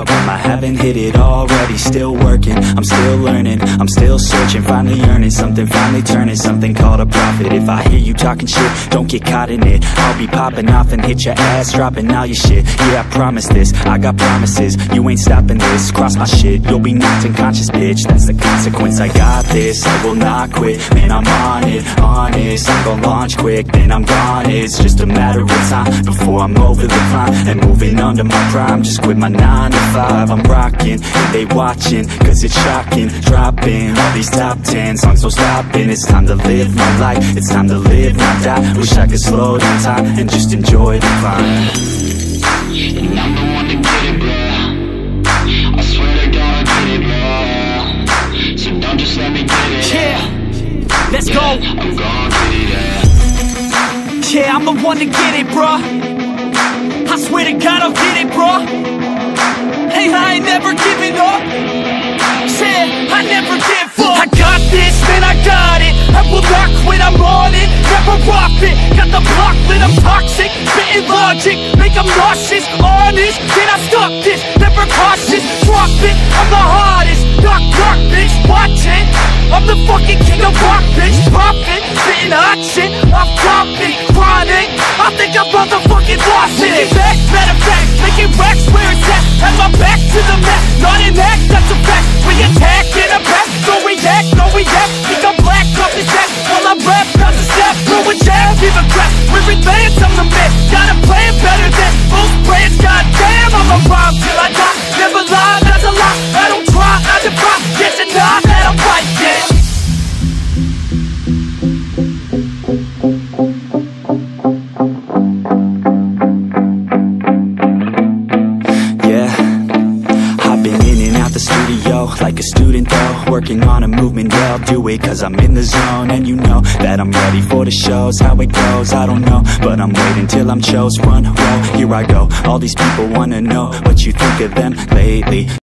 I haven't hit it already, still working, I'm still learning, I'm still searching, finally earning something, finally turning something called a profit. If I hear you talking shit, don't get caught in it. I'll be popping off and hit your ass, dropping all your shit. Yeah, I promise this, I got promises, you ain't stopping this. Cross my shit, you'll be knocked unconscious, bitch. That's the consequence, I got this, I will not quit. Man, I'm on it, honest, I'm gon' launch quick, then I'm gone. It's just a matter of time before I'm over the climb and moving under my prime. Just quit my 9 to 5, I'm rocking, and they watching, cause it's shocking. Dropping all these top 10 songs, no stopping. It's time to live my life, it's time to live, not die. Wish I could slow down time and just enjoy the climb. And I'm the one to get it, bro. I swear to God I get it, bro. So don't just let me get it. Yeah, let's go. I'm gon' get it, yeah, I'm the one to get it, bro. I swear to God I'll get it, bro. Hey, I ain't never giving up. Yeah, I never give up. I got this, man, I got it. I will not quit, I'm on it. Never off it. Got the block lit, I'm toxic. Spitting logic, make them nauseous. Honest, can I stop this? Never cautious, drop it. I'm the hardest. Knock, knock, bitch, watch it. I'm the fucking king of rock, bitch. Poppin', spitting hot shit. I'm topic, chronic. I think I'm motherfucking lost it. Back, matter of fact, making racks where it's at. Have my back to the mat, not an act, that's a fact. We attack in a pack, no react, no react. Think I'm black, off his back. While I rap, not to step, throw a jab, give a crap. We're advanced, I'm the man. Got a plan better than most brands. Goddamn, I'm a rhyme till I die. Never lie, that's a lie. I don't try, I defy. Yes and nah, that I'm right, yeah. Like a student though, working on a movement, yeah, I'll do it cause I'm in the zone. And you know that I'm ready for the shows. How it goes, I don't know, but I'm waiting till I'm chose. Front row, here I go. All these people wanna know what you think of them lately.